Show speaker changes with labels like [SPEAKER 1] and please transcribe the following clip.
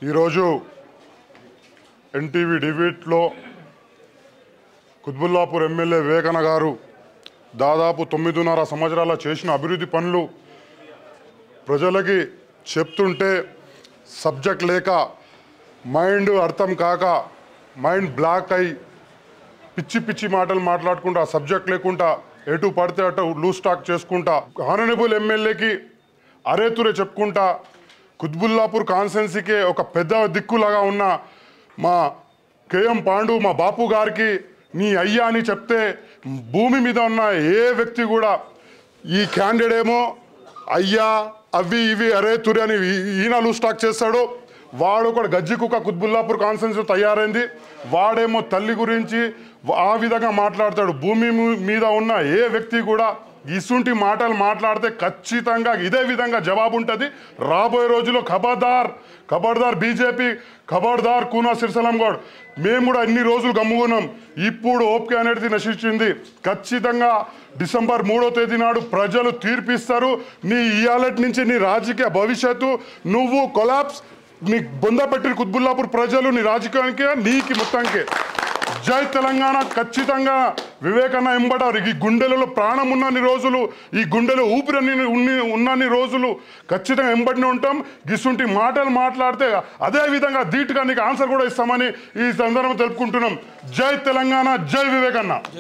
[SPEAKER 1] ఈరోజు ఎన్టీవీ డిబేట్లో కుత్బుల్లాపూర్ ఎమ్మెల్యే వివేకన్న గారు దాదాపు 9.5 సంవత్సరాల చేసిన అభివృద్ధి పనులు ప్రజలకి చెప్తుంటే సబ్జెక్ట్ లేక మైండ్ అర్థం కాక మైండ్ బ్లాక్ అయి పిచ్చి పిచ్చి మాటలు మాట్లాడుకుంటా సబ్జెక్ట్ లేకుండా ఎటు పడితే అటు లూజ్ టాక్ చేసుకుంటా హానరబుల్ ఎమ్మెల్యేకి అరేతురే చెప్పుకుంటా కుత్బుల్లాపూర్ కాన్స్టిట్యున్సీకి ఒక పెద్ద దిక్కులాగా ఉన్న మా కేఎం పాండు మా బాపు గారికి నీ అయ్యా అని చెప్తే భూమి మీద ఉన్న ఏ వ్యక్తి కూడా ఈ క్యాండిడేట్ ఏమో అయ్యా అవి ఇవి అరేతురే అని ఈయన లూజ్ టాక్ చేస్తాడు. వాడు కూడా గజ్జి కుక్క కుత్బుల్లాపూర్ కాన్స్టిట్యున్సీ తయారైంది. వాడేమో తల్లి గురించి ఆ విధంగా మాట్లాడతాడు. భూమి మీద ఉన్న ఏ వ్యక్తి కూడా ఇసుంటి మాటలు మాట్లాడితే ఖచ్చితంగా ఇదే విధంగా జవాబు ఉంటుంది. రాబోయే రోజుల్లో ఖబర్దార్ బీజేపీ, ఖబర్దార్ కూనా సిర్సలం గౌడ్. మేము కూడా ఇన్ని రోజులు గమ్ముకున్నాం. ఇప్పుడు ఓపిక అనేది నశించింది. ఖచ్చితంగా డిసెంబర్ 3వ తేదీ నాడు ప్రజలు తీర్పిస్తారు. నీ ఇయాలటి నుంచి నీ రాజకీయ భవిష్యత్తు నువ్వు కొలాప్స్ నీ బొంద పెట్టిన కుత్బుల్లాపూర్ ప్రజలు నీ రాజకీయానికి నీకు మొత్తానికి జై తెలంగాణ. ఖచ్చితంగా వివేకన్న ఎంబడారు. ఈ గుండెలలో ప్రాణం ఉన్నన్ని రోజులు, ఈ గుండెలో ఊపిరి ఉన్నన్ని రోజులు ఖచ్చితంగా ఎంబడిని ఉంటాం. గిసుంటి మాటలు మాట్లాడితే అదే విధంగా ధీటుగా నీకు ఆన్సర్ కూడా ఇస్తామని ఈ సందర్భంగా తెలుపుకుంటున్నాం. జై తెలంగాణ, జై వివేకన్న.